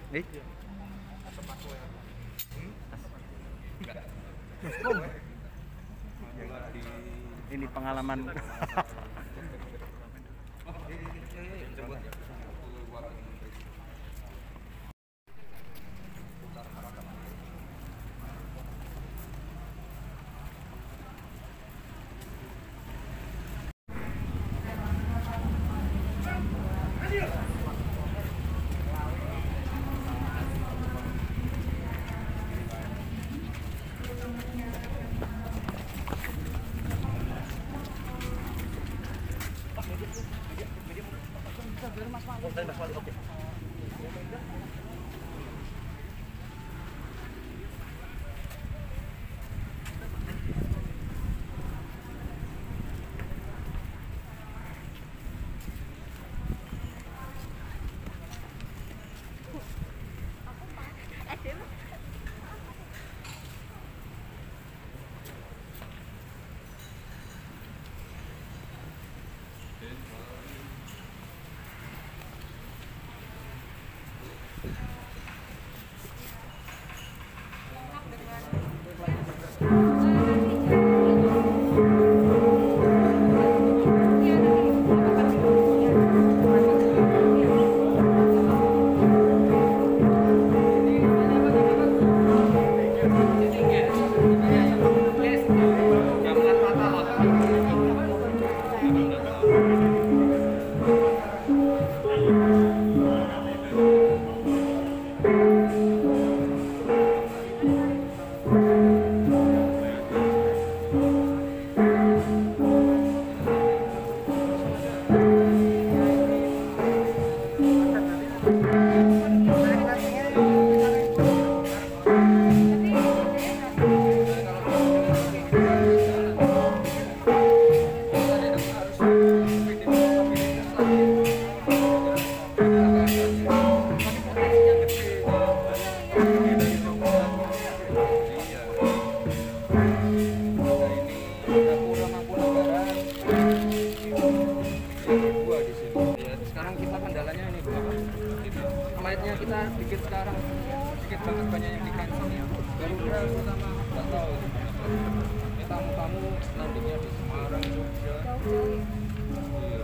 Eh? Asap aku ya. Enggak. Ini pengalaman. Flightnya kita dikit sekarang, dikit banget banyak yang di cancel ya. Garuda sama nggak tahu. Tamu-tamu landingnya di Semarang, Jogja. Iya.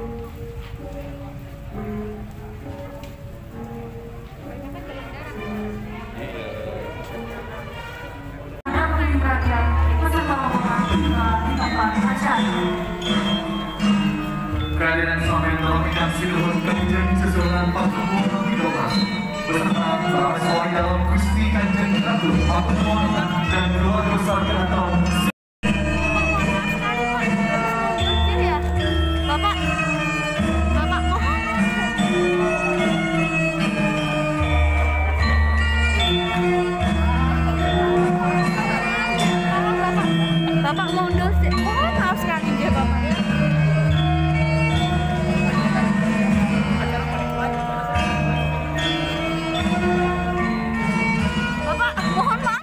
Kerajaan Soeharto menyaksikan Kanjeng Susunan Pakubuwono Widodo beserta para sewai dalam Gusti Kanjeng Ratu Pakubuwono dan keluarga besar keraton. Bapak mundur sih, maaf sekali dia Bapak. Bapak, mohon maaf.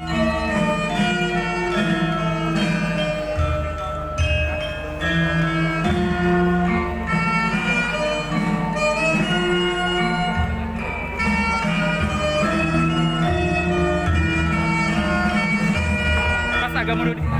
Mas agak mundur.